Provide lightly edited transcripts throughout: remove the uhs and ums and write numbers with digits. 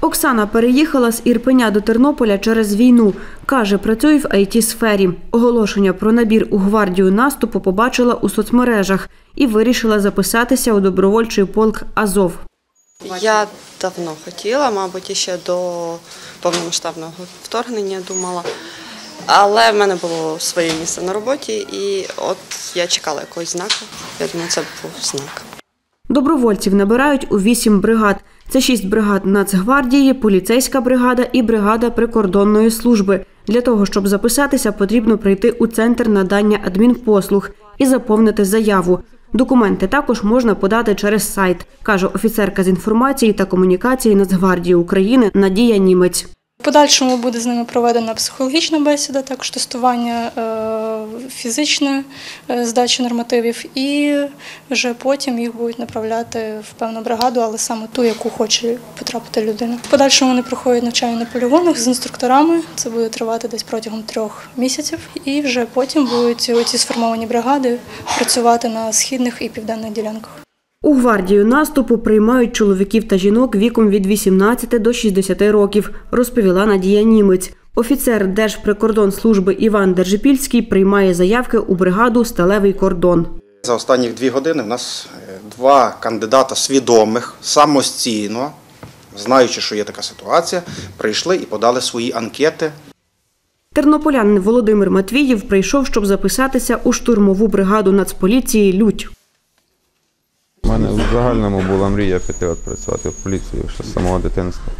Оксана переїхала з Ірпеня до Тернополя через війну. Каже, працює в ІТ-сфері. Оголошення про набір у гвардію наступу побачила у соцмережах і вирішила записатися у добровольчий полк «Азов». Я давно хотіла, мабуть, ще до повномасштабного вторгнення думала. Але в мене було своє місце на роботі і от я чекала якогось знаку. Я думаю, це був знак. Добровольців набирають у 8 бригад. Це 6 бригад Нацгвардії, поліцейська бригада і бригада прикордонної служби. Для того, щоб записатися, потрібно прийти у центр надання адмінпослуг і заповнити заяву. Документи також можна подати через сайт, каже офіцерка з інформації та комунікації Нацгвардії України Надія Німець. В подальшому буде з ними проведена психологічна бесіда, також тестування фізичної здачі нормативів і вже потім їх будуть направляти в певну бригаду, але саме ту, яку хоче потрапити людина. В подальшому вони проходять навчання на полігонах з інструкторами, це буде тривати десь протягом 3 місяців і вже потім будуть ці сформовані бригади працювати на східних і південних ділянках. У гвардію наступу приймають чоловіків та жінок віком від 18 до 60 років, розповіла Надія Німець. Офіцер Держприкордонслужби Іван Держипільський приймає заявки у бригаду «Сталевий кордон». За останні 2 години в нас 2 кандидата свідомих, самостійно, знаючи, що є така ситуація, прийшли і подали свої анкети. Тернополянин Володимир Матвіїв прийшов, щоб записатися у штурмову бригаду Нацполіції «Лють». У мене в загальному була мрія піти працювати в поліцію ще з самого дитинства.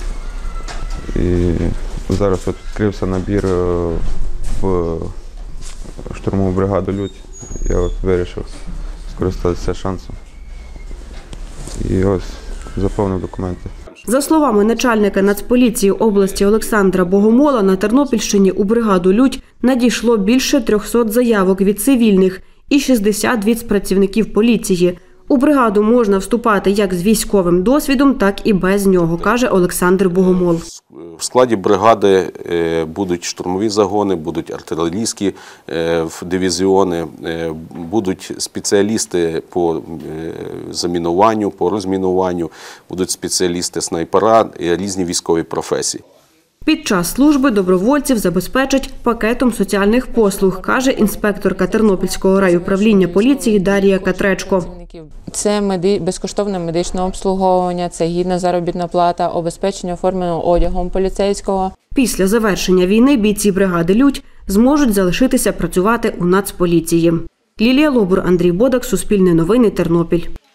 І зараз відкрився набір в штурмову бригаду «Лють». Я вирішив скористатися шансом. І ось заповнив документи. За словами начальника Нацполіції області Олександра Богомола, на Тернопільщині у бригаду «Лють» надійшло більше 300 заявок від цивільних і 60 від працівників поліції. У бригаду можна вступати як з військовим досвідом, так і без нього, каже Олександр Богомол. В складі бригади будуть штурмові загони, будуть артилерійські дивізіони, будуть спеціалісти по замінуванню, по розмінуванню, будуть спеціалісти-снайпера і різні військові професії. Під час служби добровольців забезпечать пакетом соціальних послуг, каже інспекторка Тернопільського райуправління поліції Дар'я Катречко. Це безкоштовне медичне обслуговування, це гідна заробітна плата, обезпечення форменим одягом поліцейського. Після завершення війни бійці бригади «Лють» зможуть залишитися працювати у Нацполіції. Лілія Лобур, Андрій Бодак, Суспільне новини, Тернопіль.